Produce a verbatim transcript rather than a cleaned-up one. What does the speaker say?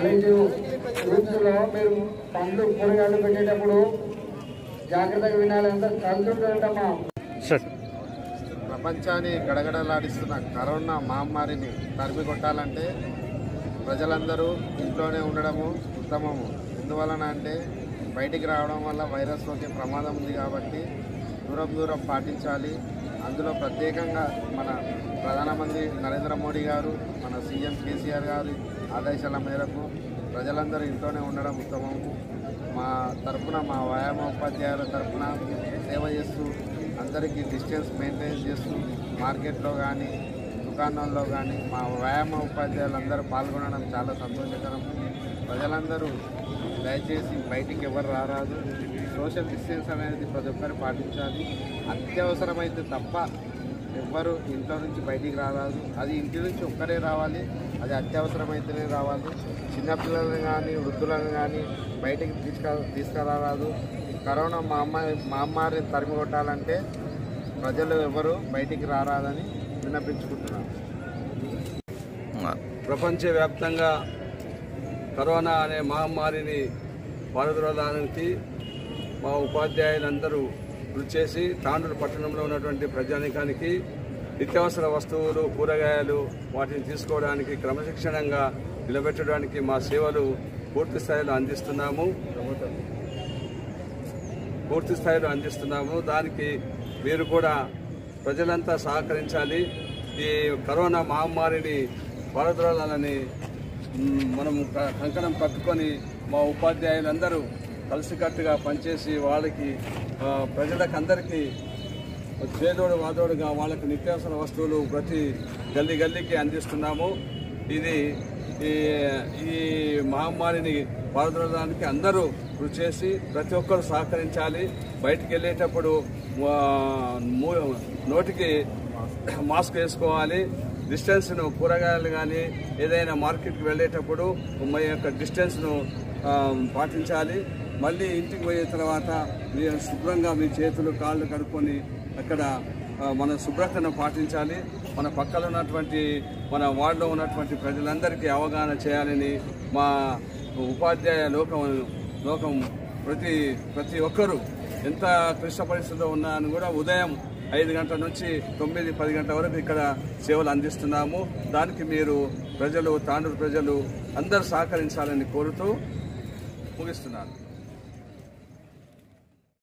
College రూమ్స్లో మీరు పండ్లు కూరగాయలు పెట్టేటప్పుడు జాగ్రత్తగా వినాలి. అంతా చదువుతుంటామా. ప్రపంచాన్ని గడగడలాడిస్తున్న కరోనా మహమ్మారిని తరిమి కొట్టాలంటే ప్రజలందరూ ఇంట్లోనే ఉండడము ఉత్తమము. ఎందువలన అంటే బయటికి రావడం వల్ల వైరస్ సోకే ప్రమాదం ఉంది కాబట్టి దూరం దూరం పాటించాలి. అందులో ప్రత్యేకంగా మన ప్రధానమంత్రి నరేంద్ర మోడీ గారు, మన సీఎం కేసీఆర్ గారి ఆదేశాల మేరకు ప్రజలందరూ ఇంట్లోనే ఉండడం ఉత్తమము. మా తరఫున మా వ్యాయామ ఉపాధ్యాయుల తరఫున సేవ చేస్తూ అందరికీ డిస్టెన్స్ మెయింటైన్ చేస్తూ మార్కెట్లో కానీ దుకాణంలో కానీ మా వ్యాయామ ఉపాధ్యాయులు అందరూ పాల్గొనడం చాలా సంతోషకరం. ప్రజలందరూ దయచేసి బయటికి ఎవరు రారాదు. సోషల్ డిస్టెన్స్ అనేది ప్రతి ఒక్కరు పాటించాలి. అత్యవసరమైతే తప్ప ఎవ్వరు ఇంట్లో నుంచి బయటికి రారాదు. అది ఇంటి నుంచి ఒక్కరే రావాలి, అది అత్యవసరమైతేనే రావాలి. చిన్నపిల్లలను కానీ వృద్ధులను కానీ బయటికి తీసుక తీసుకురారాదు. కరోనా మహమ్మారి మహమ్మారిని తరిమి కొట్టాలంటే ప్రజలు ఎవరు బయటికి రారాదని విన్నపించుకుంటున్నాను. ప్రపంచవ్యాప్తంగా కరోనా అనే మహమ్మారిని పారద్రోలడానికి మా ఉపాధ్యాయులందరూ కృషి చేసి తాండూరు పట్టణంలో ఉన్నటువంటి ప్రజానీకానికి నిత్యావసర వస్తువులు, కూరగాయలు వాటిని తీసుకోవడానికి క్రమశిక్షణంగా నిలబెట్టడానికి మా సేవలు పూర్తి స్థాయిలో అందిస్తున్నాము పూర్తి స్థాయిలో అందిస్తున్నాము దానికి మీరు కూడా ప్రజలంతా సహకరించాలి. ఈ కరోనా మహమ్మారిని పారద్రోలాలని మనం కంకణం కట్టుకొని మా ఉపాధ్యాయులందరూ కలిసికట్టుగా పనిచేసి వాళ్ళకి ప్రజలకు అందరికీ చేదోడు వాదోడుగా వాళ్ళకి నిత్యావసర వస్తువులు ప్రతి గల్లీ గల్లీకి అందిస్తున్నాము. ఇది ఈ మహమ్మారిని పారద్రోలడానికి అందరూ కృషి చేసి ప్రతి ఒక్కరు సహకరించాలి. బయటికి వెళ్ళేటప్పుడు నోటికి మాస్క్ వేసుకోవాలి. డిస్టెన్స్ను కూరగాయలు కానీ ఏదైనా మార్కెట్కి వెళ్ళేటప్పుడు మా యొక్క డిస్టెన్స్ను పాటించాలి. మళ్ళీ ఇంటికి పోయిన తర్వాత మీరు శుభ్రంగా మీ చేతులు కాళ్ళు కడుక్కొని అక్కడ మన శుభ్రతను పాటించాలి. మన పక్కన ఉన్నటువంటి మన వార్డులో ఉన్నటువంటి ప్రజలందరికీ అవగాహన చేయాలని మా ఉపాధ్యాయ లోకం లోకం ప్రతి ప్రతి ఒక్కరూ ఎంత క్లిష్ట పరిస్థితిలో ఉన్నా అని కూడా ఉదయం ఐదు గంటల నుంచి తొమ్మిది పది గంటల వరకు ఇక్కడ సేవలు అందిస్తున్నాము. దానికి మీరు ప్రజలు తాండూరు ప్రజలు అందరూ సహకరించాలని కోరుతూ ముగిస్తున్నాను.